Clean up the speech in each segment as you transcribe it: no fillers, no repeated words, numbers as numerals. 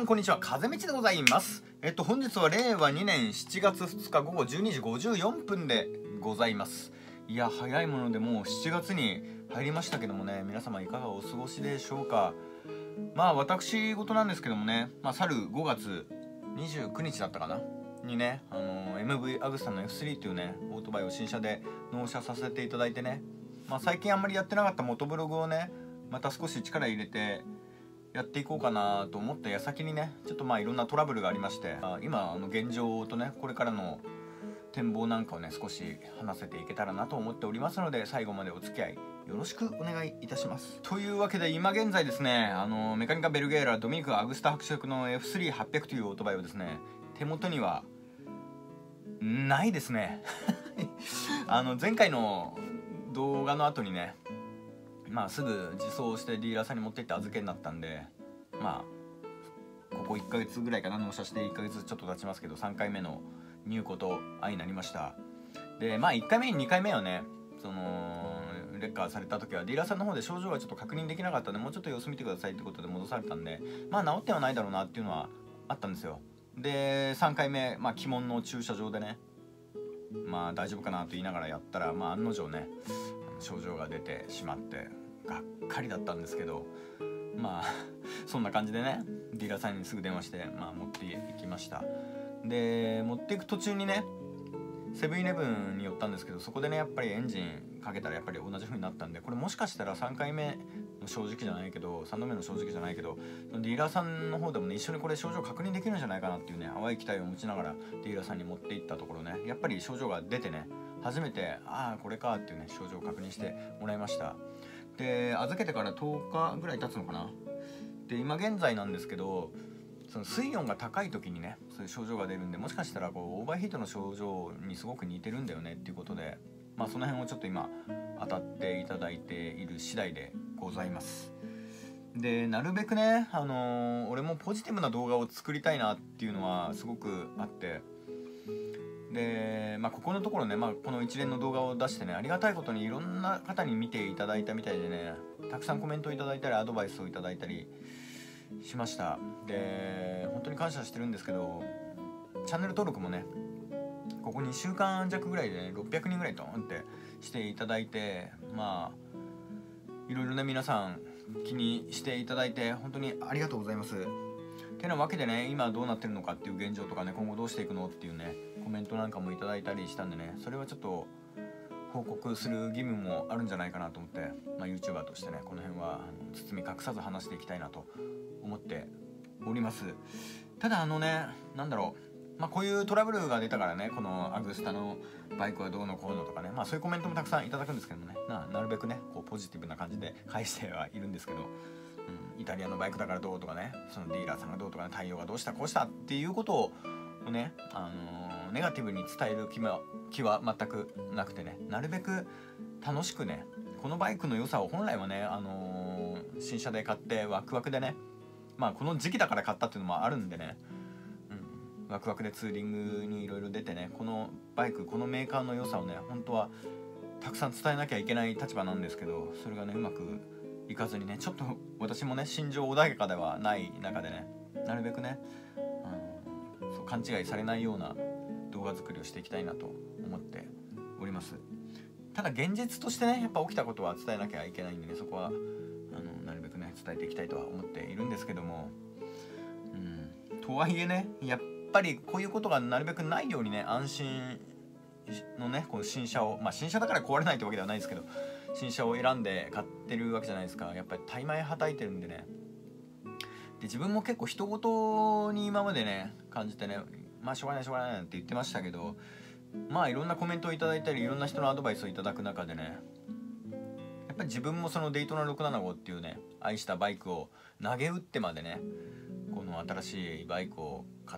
んこんにちは、風道でございます。本日は令和2年7月2日午後12時54分でございます。いや、早いものでもう7月に入りましたけどもね、皆様いかがお過ごしでしょうか。まあ私事なんですけどもね、去る5月29日だったかなにね、MV アグスタの F3 というね、オートバイを新車で納車させていただいてね、最近あんまりやってなかった元ブログをね、また少し力入れてやっていこうかなと思った矢先にね、ちょっといろんなトラブルがありまして、今現状とね、これからの展望なんかをね、少し話せていけたらなと思っておりますので、最後までお付き合いよろしくお願いいたします。というわけで今現在ですね、メカニカ・ベルゲーラ・ドミニク・アグスタ伯爵の F3800 というオートバイをですね、手元にはないですね前回の動画の後にね、すぐ自走してディーラーさんに持って行って預けになったんで、ここ1ヶ月ぐらいかな、納車して1ヶ月ちょっと経ちますけど、3回目の入庫と相になりました。で1回目2回目はね、レッカーされた時はディーラーさんの方で症状がちょっと確認できなかったんで、もうちょっと様子見てくださいってことで戻されたんで、治ってはないだろうなっていうのはあったんですよ。で3回目、鬼門の駐車場でね、大丈夫かなと言いながらやったら、案の定ね、症状が出てしまってがっかりだったんですけど、そんな感じでね、ディーラーさんにすぐ電話して、持っていきました。で持っていく途中にね、セブンイレブンに寄ったんですけど、そこでねやっぱりエンジンかけたらやっぱり同じ風になったんで、これもしかしたら3回目の正直じゃないけど、3度目の正直じゃないけど、ディーラーさんの方でもね、一緒にこれ症状確認できるんじゃないかなっていうね、淡い期待を持ちながらディーラーさんに持っていったところね、やっぱり症状が出てね、初めてこれかっていうね、症状を確認してもらいました。で預けてから10日ぐらい経つのかな。で今現在なんですけど、その水温が高い時にね、そういう症状が出るんで、もしかしたらオーバーヒートの症状にすごく似てるんだよねっていうことで、その辺をちょっと今当たっていただいている次第でございます。でなるべくね、俺もポジティブな動画を作りたいなっていうのはすごくあって、でここのところね、この一連の動画を出してね、ありがたいことにいろんな方に見ていただいたみたいでね、たくさんコメントをいただいたりアドバイスをいただいたりしました。で本当に感謝してるんですけど、チャンネル登録もね、ここ2週間弱ぐらいでね、600人ぐらいドーンってしていただいて、いろいろね皆さん気にしていただいて本当にありがとうございます。てなわけでね、今どうなってるのかっていう現状とかね、今後どうしていくのっていうね、コメントなんかもいただいたりしたんでね、それはちょっと報告する義務もあるんじゃないかなと思って、YouTuber としてね、この辺は包み隠さず話していきたいなと思っております。ただなんだろう、こういうトラブルが出たからね、このアグスタのバイクはどうのこうのとかね、そういうコメントもたくさんいただくんですけどもね、なるべくねポジティブな感じで返してはいるんですけど、イタリアのバイクだからどうとかね、そのディーラーさんがどうとかね、対応がどうしたこうしたっていうことをね、ネガティブに伝える気は全くなくてね、なるべく楽しくね、このバイクの良さを本来はね、新車で買ってワクワクでね、この時期だから買ったっていうのもあるんでね、ワクワクでツーリングにいろいろ出てね、このバイク、このメーカーの良さをね、本当はたくさん伝えなきゃいけない立場なんですけど、それがねうまくいかずにね、ちょっと私もね心情穏やかではない中でね、なるべくね、そう勘違いされないような動画作りをしていきたいなと思っております。ただ現実としてね、やっぱ起きたことは伝えなきゃいけないんでね、そこはなるべくね伝えていきたいとは思っているんですけども、とはいえね、やっぱりこういうことがなるべくないようにね、安心のね、この新車を、新車だから壊れないってわけではないですけど、新車を選んで買ってるわけじゃないですか。やっぱり大枚はたいてるんでね。で自分も結構人事に今までね感じてね、しょうがないしょうがないって言ってましたけど、いろんなコメントをいただいたり、いろんな人のアドバイスをいただく中でね、やっぱり自分もそのデイトナ675っていうね、愛したバイクを投げ打ってまでね、この新しいバイクを買って、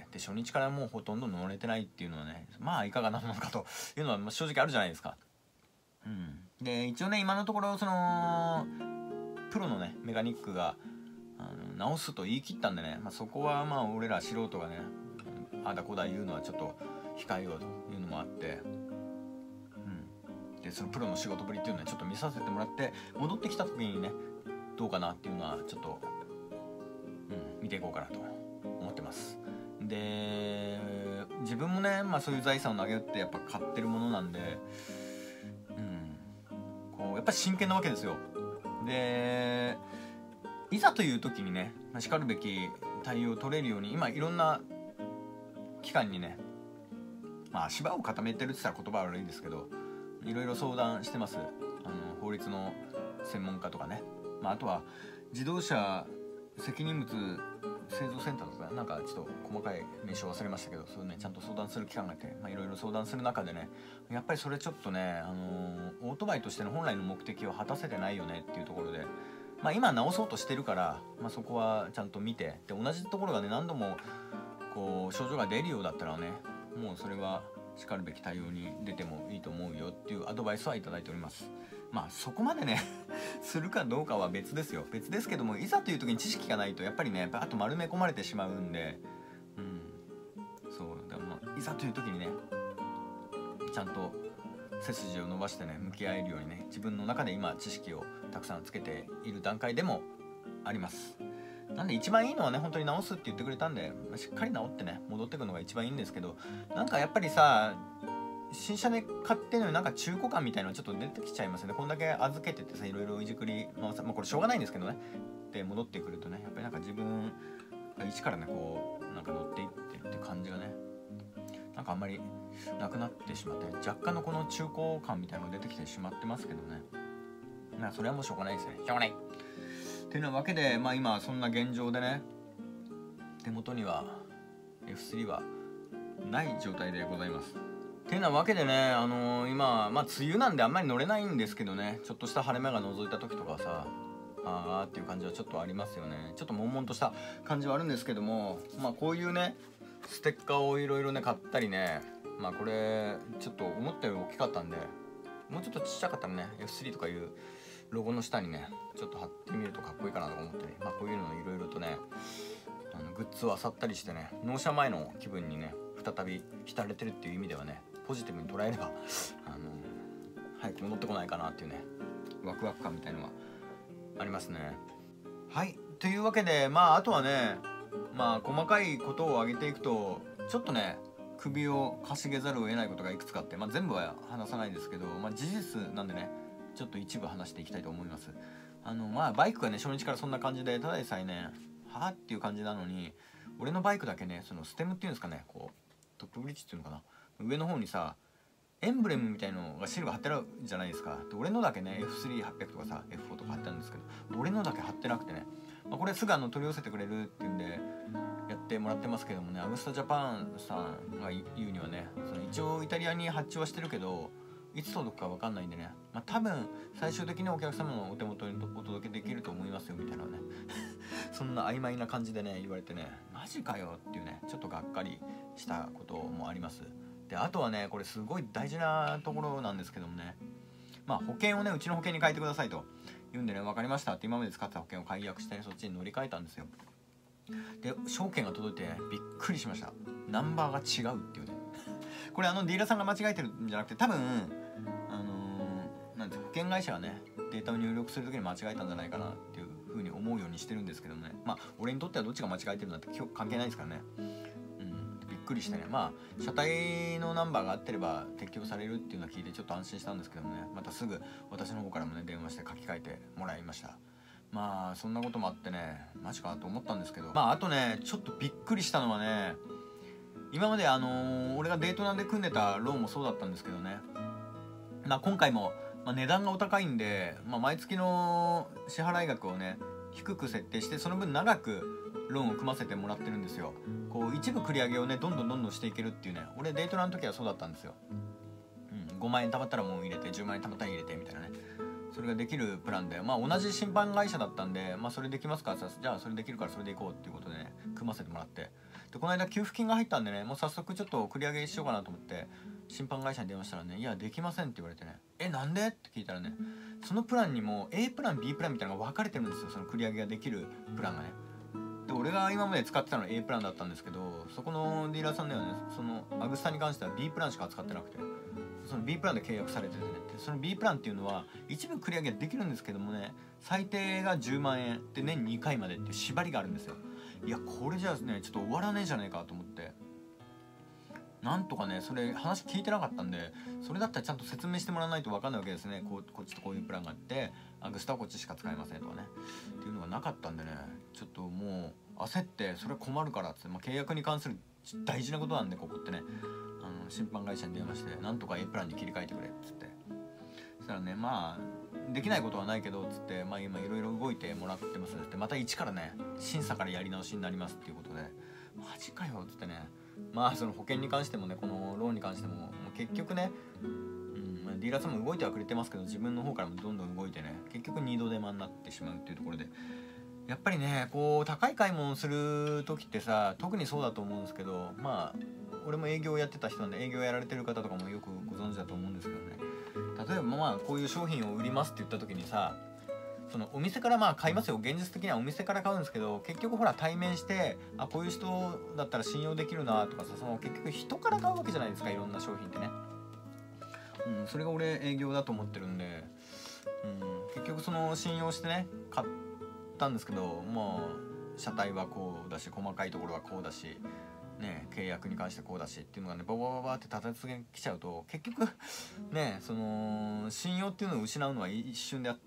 で初日からもうほとんど乗れてないっていうのはね、いかがなものかというのは正直あるじゃないですか。で一応ね、今のところそのプロのねメカニックが直すと言い切ったんでね、そこは俺ら素人がねあだこだ言うのはちょっと控えようというのもあって、でそのプロの仕事ぶりっていうのはちょっと見させてもらって、戻ってきた時にねどうかなっていうのはちょっと見ていこうかなと思ってます。で自分もね、そういう財産を投げ打ってやっぱ買ってるものなんで、こうやっぱ真剣なわけですよ。でいざという時にね、しかるべき対応を取れるように今いろんな機関にね、足場を固めてるって言ったら言葉は悪いんですけど、いろいろ相談してます。法律の専門家とかね、あとは自動車責任物製造センターとか、なんかちょっと細かい名称忘れましたけど、そうね、ちゃんと相談する機関がいて、いろいろ相談する中でね、やっぱりそれちょっとね、オートバイとしての本来の目的を果たせてないよねっていうところで、今直そうとしてるから、そこはちゃんと見て、で同じところがね何度もこう症状が出るようだったらね、もうそれはしかるべき対応に出てもいいと思うよっていうアドバイスはいただいております。そこまでねするかどうかは別ですよ。別ですけども、いざという時に知識がないとやっぱりね、あと丸め込まれてしまうんで、そうでもいざという時にね、ちゃんと背筋を伸ばしてね向き合えるようにね、自分の中で今知識をたくさんつけている段階でもあります。なんで一番いいのはね、本当に直すって言ってくれたんで、しっかり直ってね戻ってくるのが一番いいんですけど、なんかやっぱりさ、新車で買ってるのになんか中古感みたいなのちょっと出てきちゃいますね。こんだけ預けててさ、いろいろいじくり回さ、これしょうがないんですけどね、で戻ってくるとね、やっぱりなんか自分が一からねこうなんか乗っていってるって感じがね、なんかあんまりなくなってしまって、若干のこの中古感みたいなのが出てきてしまってますけどね、それはもうしょうがないですね。しょうがないっていうわけで、今そんな現状でね、手元には F3 はない状態でございます。っていうわけでね、今梅雨なんであんまり乗れないんですけどね、ちょっとした晴れ間が覗いた時とかさ、あーっていう感じはちょっとありますよね。ちょっと悶々とした感じはあるんですけども、こういうねステッカーをいろいろね買ったりね、これちょっと思ったより大きかったんで、もうちょっとちっちゃかったらね F3 とかいうロゴの下にねちょっと貼ってみるとかっこいいかなと思ってね、こういうのいろいろとねグッズを漁ったりしてね、納車前の気分にね再び浸れてるっていう意味ではね、ポジティブに捉えれば早く戻ってこないかなっていうねワクワク感みたいのはありますね。はい、というわけであとはね、細かいことを挙げていくとちょっとね首をかしげざるを得ないことがいくつかあって、全部は話さないですけど、事実なんでねちょっと一部話していきたいと思います。バイクがね初日からそんな感じで、ただでさえねはぁっていう感じなのに、俺のバイクだけねそのステムっていうんですかね、こうトップブリッジっていうのかな、上の方にさエンブレムみたいのがシールが貼ってあるじゃないですか。で俺のだけね F3800 とかさ F4 とか貼ってあるんですけど、俺のだけ貼ってなくてね、これすぐ取り寄せてくれるっていうんでやってもらってますけどもね、アグスタジャパンさんが言うにはね、その一応イタリアに発注はしてるけどいつ届くか分かんないんでね、多分最終的にお客様のお手元にお届けできると思いますよみたいなねそんな曖昧な感じでね言われてね、マジかよっていうね、ちょっとがっかりしたこともあります。であとはね、これすごい大事なところなんですけどもね、保険をねうちの保険に変えてくださいと言うんでね、分かりましたって今まで使ってた保険を解約して、そっちに乗り換えたんですよ。で証券が届いてびっくりしました。ナンバーが違うっていうねこれディーラーさんが間違えてるんじゃなくて、多分なんて保険会社がねデータを入力する時に間違えたんじゃないかなっていう風に思うようにしてるんですけどもね、俺にとってはどっちが間違えてるなんて関係ないですからね。びっくりしてね、車体のナンバーが合ってれば適用されるっていうのは聞いてちょっと安心したんですけどもね、またすぐ私の方からもね電話して書き換えてもらいました。そんなこともあってね、マジかと思ったんですけど、あとねちょっとびっくりしたのはね、今まで俺がデートナで組んでたローンもそうだったんですけどね、今回も、値段がお高いんで、毎月の支払い額をね低く設定して、その分長くローンを組ませてもらってるんですよ。こう一部繰り上げをねどんどんしていけるっていうね、俺デートナの時はそうだったんですよ。5万円貯まったらもう入れて、10万円貯まったら入れてみたいなね、それができるプランで、同じ審判会社だったんで、それできますかって言ったら、じゃあそれできるからそれでいこうっていうことでね組ませてもらって、でこの間給付金が入ったんでね、もう早速ちょっと繰り上げしようかなと思って審判会社に電話したらね、いやできませんって言われてね、なんでって聞いたらね、そのプランにも A プラン B プランみたいなのが分かれてるんですよ、その繰り上げができるプランがね。で俺が今まで使ってたのは A プランだったんですけど、そこのディーラーさんではね、そのアグスタに関しては B プランしか扱ってなくて、その B プランで契約されててね、その B プランっていうのは一部繰り上げできるんですけどもね、最低が10万円で年2回までっていう縛りがあるんですよ。 いやこれじゃあねちょっと終わらねえじゃねえかと思って、なんとかねそれ話聞いてなかったんで、それだったらちゃんと説明してもらわないと分かんないわけですね。こっちとこういうプランがあって、アグスタはこっちしか使えませんとかねっていうのがなかったんでね、ちょっともう焦ってそれ困るからっつって、契約に関する大事なことなんでここってね、審判会社に電話してなんとか A プランに切り替えてくれっつって、そしたらねできないことはないけどっつって、今いろいろ動いてもらってますって、また一からね審査からやり直しになりますっていうことで、マジかよっつってね、その保険に関してもねこのローンに関しても結局ね、ディーラーさんも動いてはくれてますけど、自分の方からもどんどん動いてね結局二度手間になってしまうっていうところで、やっぱりねこう高い買い物をする時ってさ、特にそうだと思うんですけど、俺も営業やってた人なんで営業やられてる方とかもよくご存知だと思うんですけどね、例えばこういう商品を売りますって言った時にさ、そのお店から買いますよ、現実的にはお店から買うんですけど、結局ほら対面してこういう人だったら信用できるなとかさ、その結局人から買うわけじゃないですか、いろんな商品ってね。それが俺営業だと思ってるんで、結局その信用してね買ったんですけど、車体はこうだし細かいところはこうだしね、契約に関してこうだしっていうのがねババババって立て続けに来ちゃうと、結局ねその信用っていうのを失うのは一瞬であって、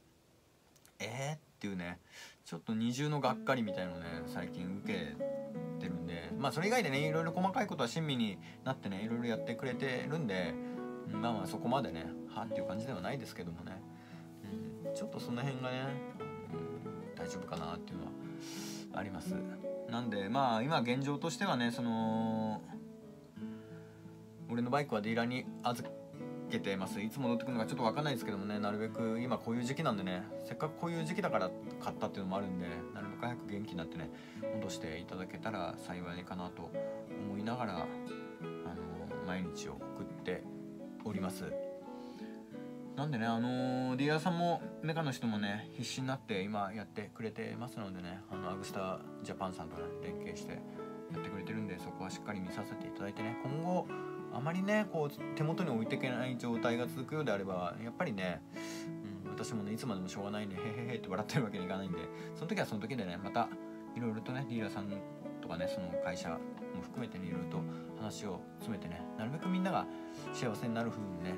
っていうね、ちょっと二重のがっかりみたいなのをね最近受けてるんで、それ以外でねいろいろ細かいことは親身になってねいろいろやってくれてるんで、そこまでねっていう感じではないですけどもね、ちょっとその辺がね、大丈夫かなっていうのはあります。なんで今現状としてはね、その俺のバイクはディーラーに預けてます。いつ戻ってくるのかちょっと分かんないですけどもね、なるべく今こういう時期なんでね、せっかくこういう時期だから買ったっていうのもあるんで、なるべく早く元気になってね戻していただけたら幸いかなと思いながら毎日を送っております。なんでねディーラーさんもメカの人もね必死になって今やってくれてますのでね、アグスタジャパンさんとね連携してやってくれてるんで、そこはしっかり見させていただいてね、今後あまりねこう手元に置いていけない状態が続くようであればやっぱりね、私もねいつまでもしょうがないんでへへへって笑ってるわけにいかないんで、その時はその時でねまたいろいろとねディーラーさんとかねその会社も含めてねいろいろと話を詰めてね、なるべくみんなが幸せになる風にね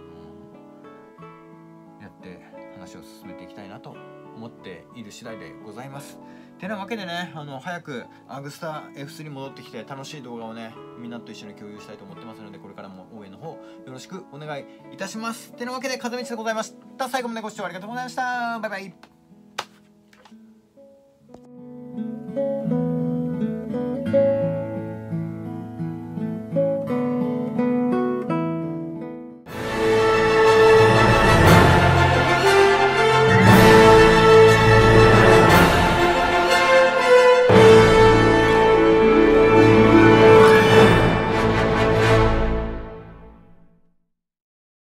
やって話を進めていきたいなと思っている次第でございます。てなわけでね早くアグスタ F3 戻ってきて楽しい動画をねみんなと一緒に共有したいと思ってますので、これからも応援の方よろしくお願いいたします。てなわけで風道でございました。最後までご視聴ありがとうございました。バイバイ。